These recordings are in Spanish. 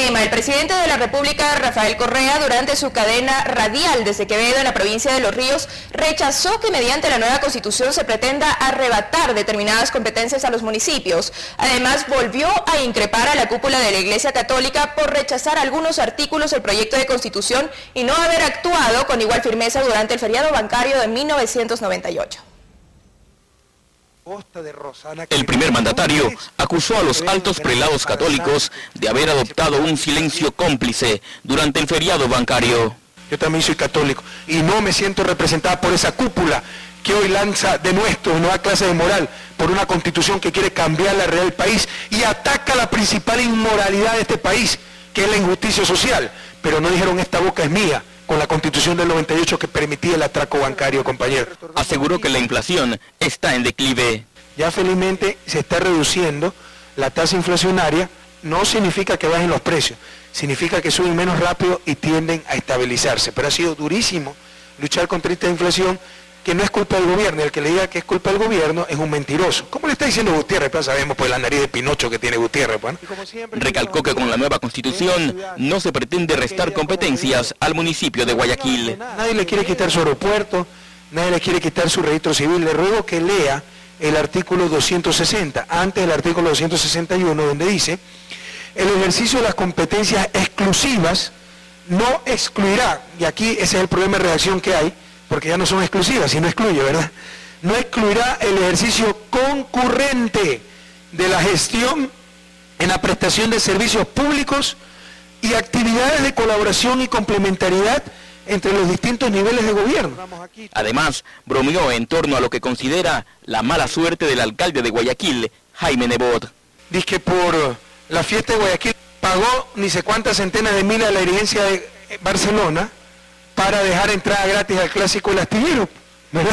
tema, el presidente de la República, Rafael Correa, durante su cadena radial desde Quevedo, en la provincia de Los Ríos, rechazó que mediante la nueva Constitución se pretenda arrebatar determinadas competencias a los municipios. Además, volvió a increpar a la cúpula de la Iglesia Católica por rechazar algunos artículos del proyecto de Constitución y no haber actuado con igual firmeza durante el feriado bancario de 1998. El primer mandatario acusó a los altos prelados católicos de haber adoptado un silencio cómplice durante el feriado bancario. Yo también soy católico y no me siento representada por esa cúpula que hoy lanza de nueva clase de moral por una constitución que quiere cambiar la realidad del país y ataca la principal inmoralidad de este país, que es la injusticia social. Pero no dijeron esta boca es mía, con la Constitución del 98 que permitía el atraco bancario, compañero. Aseguró que la inflación está en declive. Ya felizmente se está reduciendo la tasa inflacionaria, no significa que bajen los precios, significa que suben menos rápido y tienden a estabilizarse. Pero ha sido durísimo luchar contra esta inflación, que no es culpa del gobierno, el que le diga que es culpa del gobierno es un mentiroso. ¿Cómo le está diciendo Gutiérrez? Pues sabemos por la nariz de Pinocho que tiene Gutiérrez. Pues, ¿no? Recalcó que con la nueva Constitución no se pretende restar competencias al municipio de Guayaquil. Nadie le quiere quitar su aeropuerto, nadie le quiere quitar su registro civil. Le ruego que lea el artículo 260, antes del artículo 261, donde dice: el ejercicio de las competencias exclusivas no excluirá, y aquí ese es el problema de redacción que hay, porque ya no son exclusivas, sino excluye, ¿verdad? No excluirá el ejercicio concurrente de la gestión en la prestación de servicios públicos y actividades de colaboración y complementariedad entre los distintos niveles de gobierno. Además, bromeó en torno a lo que considera la mala suerte del alcalde de Guayaquil, Jaime Nebot. Dice que por la fiesta de Guayaquil pagó ni sé cuántas centenas de miles a la dirigencia de Barcelona para dejar entrada gratis al clásico El Astillero, ¿verdad?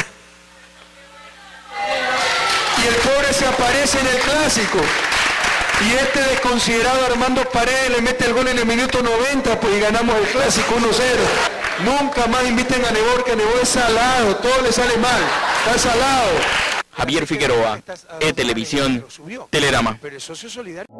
Y el pobre se aparece en el clásico. Y este desconsiderado Armando Paredes le mete el gol en el minuto 90, pues, y ganamos el clásico 1-0. Nunca más inviten a Nebot, que Nebot es salado, todo le sale mal, está salado. Javier Figueroa, E-Televisión, Telerama.